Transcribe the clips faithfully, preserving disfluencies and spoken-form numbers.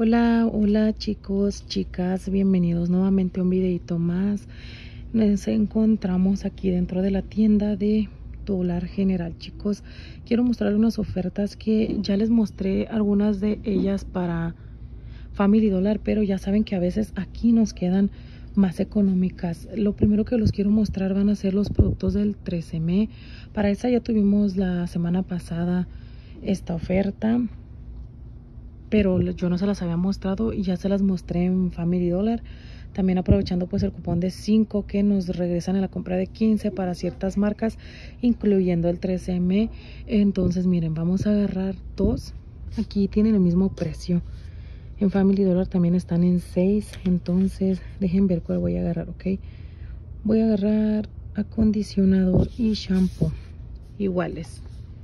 Hola, hola chicos, chicas, bienvenidos nuevamente a un videito más. Nos encontramos aquí dentro de la tienda de Dollar General, chicos. Quiero mostrarles unas ofertas que ya les mostré algunas de ellas para Family Dollar, pero ya saben que a veces aquí nos quedan más económicas. Lo primero que los quiero mostrar van a ser los productos del trece eme. Para esa ya tuvimos la semana pasada esta oferta, pero yo no se las había mostrado y ya se las mostré en Family Dollar. También aprovechando pues el cupón de cinco que nos regresan en la compra de quince para ciertas marcas, incluyendo el trece eme. Entonces miren, vamos a agarrar dos. Aquí tienen el mismo precio. En Family Dollar también están en seis. Entonces dejen ver cuál voy a agarrar, ok. Voy a agarrar acondicionador y shampoo iguales,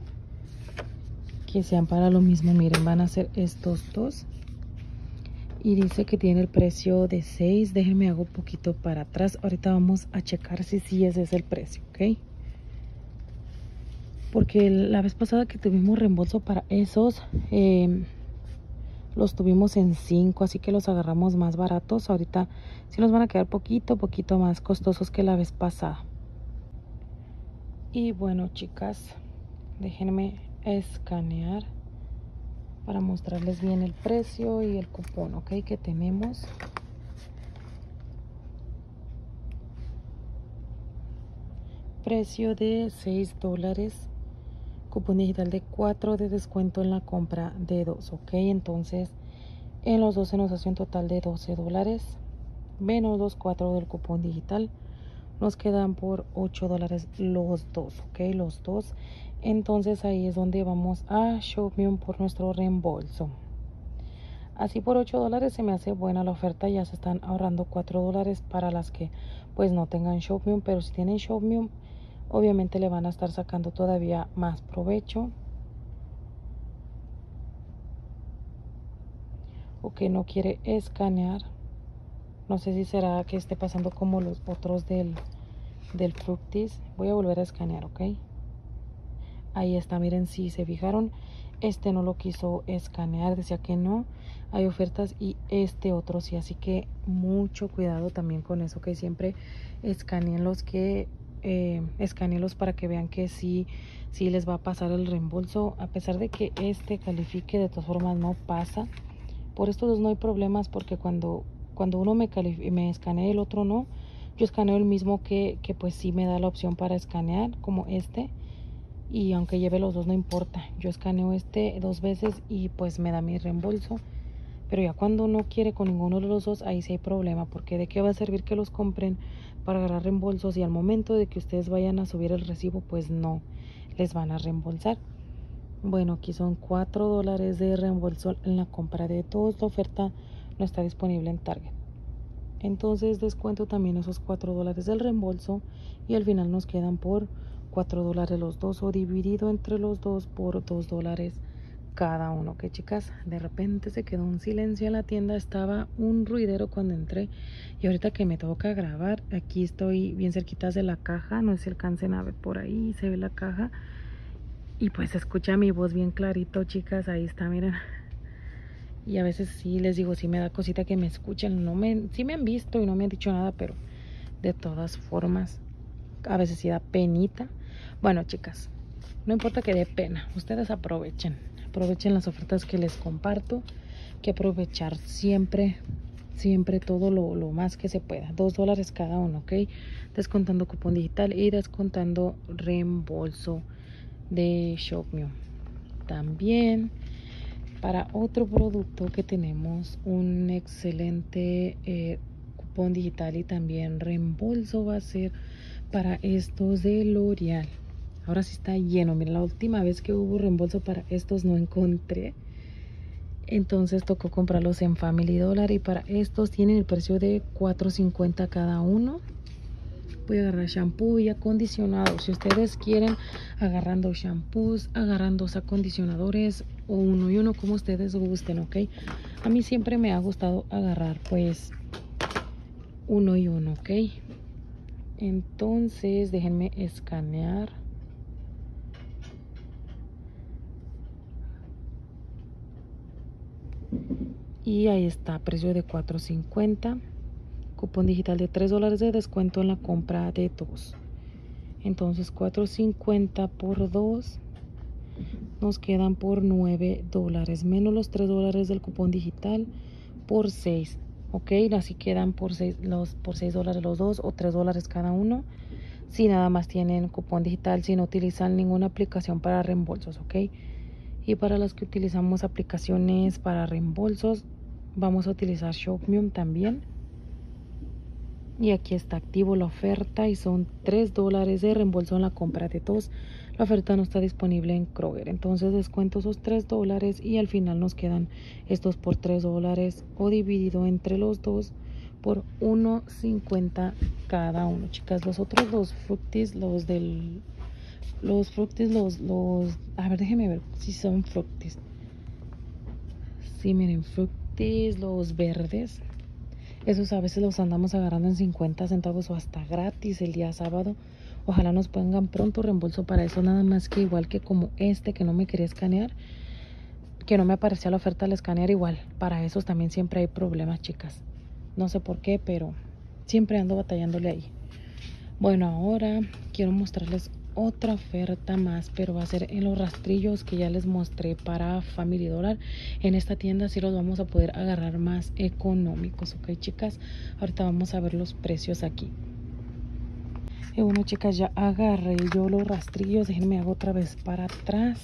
que sean para lo mismo. Miren, van a ser estos dos y dice que tiene el precio de seis. Déjenme hago un poquito para atrás. Ahorita vamos a checar si sí ese es el precio, ok, porque la vez pasada que tuvimos reembolso para esos eh, los tuvimos en cinco, así que los agarramos más baratos. Ahorita sí nos van a quedar poquito poquito más costosos que la vez pasada. Y bueno, chicas, déjenme escanear para mostrarles bien el precio y el cupón, ok, que tenemos. Precio de seis dólares, cupón digital de cuatro de descuento en la compra de dos, ok. Entonces en los dos se nos hace un total de doce dólares menos los cuatro del cupón digital. Nos quedan por ocho dólares los dos, ok, los dos. Entonces ahí es donde vamos a Shopmium por nuestro reembolso. Así por ocho dólares se me hace buena la oferta. Ya se están ahorrando cuatro dólares para las que pues no tengan Shopmium, pero si tienen Shopmium obviamente le van a estar sacando todavía más provecho. O que no quiere escanear. No sé si será que esté pasando como los otros del, del Fructis. Voy a volver a escanear, ok. Ahí está, miren, si se fijaron, este no lo quiso escanear, decía que no hay ofertas, y este otro sí, así que mucho cuidado también con eso, que siempre escaneen los que eh, escaneenlos para que vean que sí, sí les va a pasar el reembolso. A pesar de que este califique, de todas formas no pasa. Por estos dos no hay problemas, porque cuando, cuando uno me, me escanea, el otro no. Yo escaneo el mismo que, que pues sí me da la opción para escanear, como este. Y aunque lleve los dos no importa, yo escaneo este dos veces y pues me da mi reembolso. Pero ya cuando no quiere con ninguno de los dos, ahí sí hay problema, porque de qué va a servir que los compren para agarrar reembolsos y al momento de que ustedes vayan a subir el recibo pues no les van a reembolsar. Bueno, aquí son cuatro dólares de reembolso en la compra de dos. La oferta no está disponible en Target, entonces descuento también esos cuatro dólares del reembolso y al final nos quedan por cuatro dólares los dos, o dividido entre los dos por dos dólares cada uno. Que chicas, de repente se quedó un silencio en la tienda, estaba un ruidero cuando entré, y ahorita que me toca grabar, aquí estoy bien cerquitas de la caja, no sé si alcancen a ver por ahí, se ve la caja y pues se escucha mi voz bien clarito, chicas. Ahí está, miren. Y a veces sí les digo, sí me da cosita que me escuchen. No me, sí me han visto y no me han dicho nada, pero de todas formas, a veces sí da penita. Bueno, chicas, no importa que dé pena, ustedes aprovechen. Aprovechen las ofertas que les comparto. Que aprovechar siempre, siempre todo lo, lo más que se pueda. Dos dólares cada uno, ¿ok? Descontando cupón digital y descontando reembolso de Shopmium. También para otro producto que tenemos un excelente eh, cupón digital y también reembolso, va a ser para estos de L'Oreal. Ahora sí está lleno. Miren, la última vez que hubo reembolso para estos no encontré, entonces tocó comprarlos en Family Dollar, y para estos tienen el precio de cuatro cincuenta cada uno. Voy a agarrar shampoo y acondicionador. Si ustedes quieren, agarrando shampoos, agarrando acondicionadores, o uno y uno, como ustedes gusten, ok. A mí siempre me ha gustado agarrar pues uno y uno, ok. Entonces déjenme escanear. Y ahí está, precio de cuatro cincuenta. Cupón digital de tres dólares de descuento en la compra de dos. Entonces cuatro cincuenta por dos nos quedan por nueve dólares, menos los tres dólares del cupón digital por seis. Ok, así quedan por seis, los, por seis dólares los dos o tres dólares cada uno. Si nada más tienen cupón digital, si no utilizan ninguna aplicación para reembolsos. Ok, y para las que utilizamos aplicaciones para reembolsos, vamos a utilizar Shopmium también. Y aquí está activo la oferta y son tres dólares de reembolso en la compra de dos. La oferta no está disponible en Kroger, entonces descuento esos tres dólares y al final nos quedan estos por tres dólares o dividido entre los dos por uno cincuenta cada uno. Chicas, los otros dos fructis, los del los fructis, los los a ver, déjenme ver si son fructis. Sí, miren, fructis, los verdes. Esos a veces los andamos agarrando en cincuenta centavos o hasta gratis el día sábado. Ojalá nos pongan pronto reembolso para eso. Nada más que igual que como este que no me quería escanear, que no me aparecía la oferta al escanear, igual. Para esos también siempre hay problemas, chicas. No sé por qué, pero siempre ando batallándole ahí. Bueno, ahora quiero mostrarles otra oferta más, pero va a ser en los rastrillos que ya les mostré para Family Dollar. En esta tienda sí los vamos a poder agarrar más económicos, ok, chicas. Ahorita vamos a ver los precios aquí. Y bueno, chicas, ya agarré yo los rastrillos. Déjenme hago otra vez para atrás.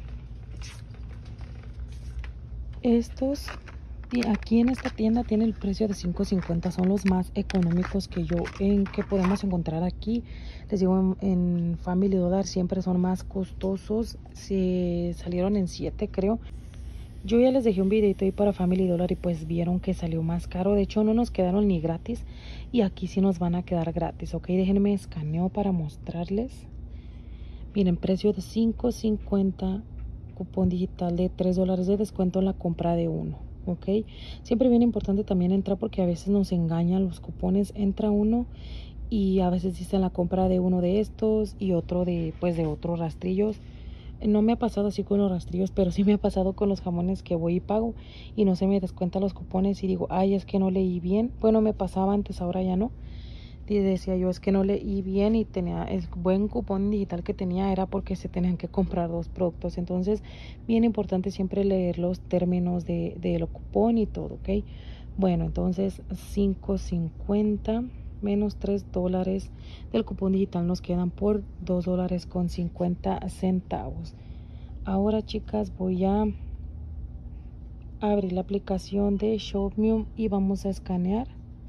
Estos aquí en esta tienda tiene el precio de cinco cincuenta, son los más económicos que yo en que podemos encontrar aquí. Les digo, en, en Family Dollar siempre son más costosos. Se salieron en siete, creo. Yo ya les dejé un videito ahí para Family Dollar y pues vieron que salió más caro. De hecho, no nos quedaron ni gratis y aquí sí nos van a quedar gratis, ok. Déjenme escaneo para mostrarles. Miren, precio de cinco cincuenta, cupón digital de tres dólares de descuento en la compra de uno. Ok, siempre bien importante también entrar porque a veces nos engañan los cupones. Entra uno y a veces dicen la compra de uno de estos y otro de pues de otros rastrillos. No me ha pasado así con los rastrillos, pero sí me ha pasado con los jamones que voy y pago y no se me descuenta los cupones y digo, ay, es que no leí bien. Bueno, me pasaba antes, ahora ya no. Y decía yo, es que no leí bien y tenía el buen cupón digital que tenía era porque se tenían que comprar dos productos. Entonces, bien importante siempre leer los términos de, de lo cupón y todo, ¿ok? Bueno, entonces cinco cincuenta menos tres dólares del cupón digital nos quedan por dos dólares con cincuenta centavos. Ahora, chicas, voy a abrir la aplicación de Shopmium y vamos a escanear.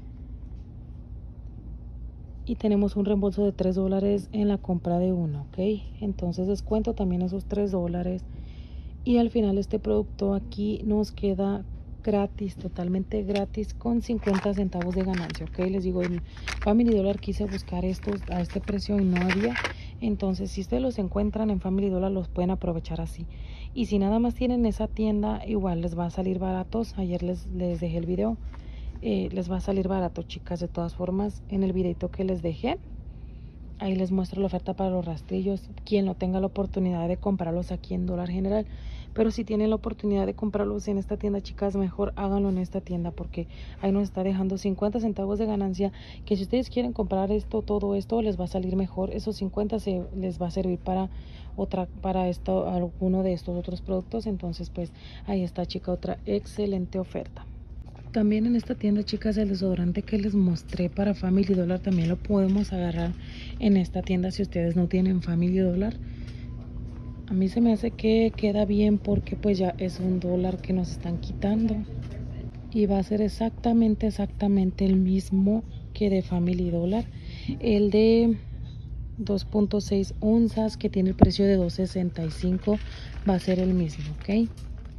Y tenemos un reembolso de tres dólares en la compra de uno, ok. Entonces descuento también esos tres dólares. Y al final este producto aquí nos queda gratis, totalmente gratis, con cincuenta centavos de ganancia, ok. Les digo, en Family Dollar quise buscar estos a este precio y no había. Entonces si ustedes los encuentran en Family Dollar los pueden aprovechar así. Y si nada más tienen esa tienda, igual les va a salir baratos. Ayer les, les dejé el video. Eh, les va a salir barato, chicas. De todas formas, en el videito que les dejé, ahí les muestro la oferta para los rastrillos. Quien no tenga la oportunidad de comprarlos aquí en Dollar General, pero si tienen la oportunidad de comprarlos en esta tienda, chicas, mejor háganlo en esta tienda porque ahí nos está dejando cincuenta centavos de ganancia, que si ustedes quieren comprar esto, todo esto les va a salir mejor. Esos cincuenta se les va a servir para otra, para esto, alguno de estos otros productos. Entonces pues ahí está, chica, otra excelente oferta. También en esta tienda, chicas, el desodorante que les mostré para Family Dollar también lo podemos agarrar en esta tienda si ustedes no tienen Family Dollar. A mí se me hace que queda bien porque pues ya es un dólar que nos están quitando. Y va a ser exactamente, exactamente el mismo que de Family Dollar. El de dos punto seis onzas que tiene el precio de dos sesenta y cinco va a ser el mismo, ¿ok?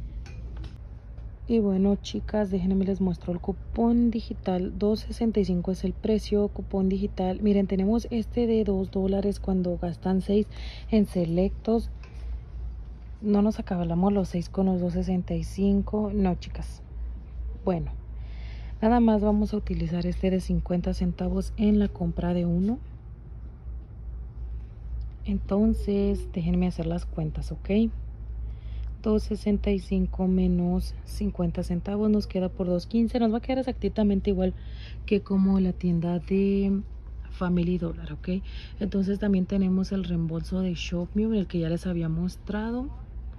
Y bueno, chicas, déjenme les muestro el cupón digital. Dos sesenta y cinco es el precio, cupón digital. Miren, tenemos este de dos dólares cuando gastan seis en selectos. No nos acabamos los seis con los dos sesenta y cinco. No, chicas. Bueno, nada más vamos a utilizar este de cincuenta centavos en la compra de uno. Entonces, déjenme hacer las cuentas, ¿ok? dos sesenta y cinco menos cincuenta centavos nos queda por dos quince. Nos va a quedar exactamente igual que como la tienda de Family Dollar, ok. Entonces también tenemos el reembolso de ShopMe, el que ya les había mostrado.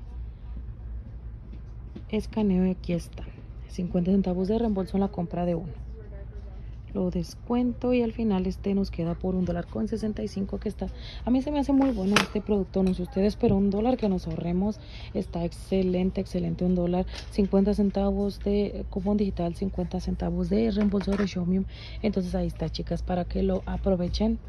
Escaneo y aquí está, cincuenta centavos de reembolso en la compra de uno. Lo descuento y al final este nos queda por un dólar con sesenta y cinco, que está, a mí se me hace muy bueno este producto, no sé ustedes, pero un dólar que nos ahorremos está excelente, excelente. Un dólar, cincuenta centavos de cupón digital, cincuenta centavos de reembolso de ShopMe. Entonces ahí está, chicas, para que lo aprovechen.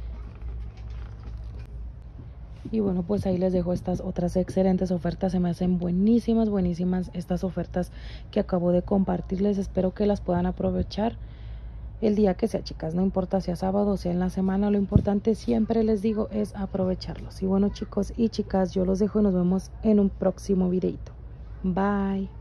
Y bueno, pues ahí les dejo estas otras excelentes ofertas. Se me hacen buenísimas, buenísimas estas ofertas que acabo de compartirles. Espero que las puedan aprovechar el día que sea, chicas. No importa si es sábado o sea en la semana, lo importante, siempre les digo, es aprovecharlos. Y bueno, chicos y chicas, yo los dejo y nos vemos en un próximo videito. Bye.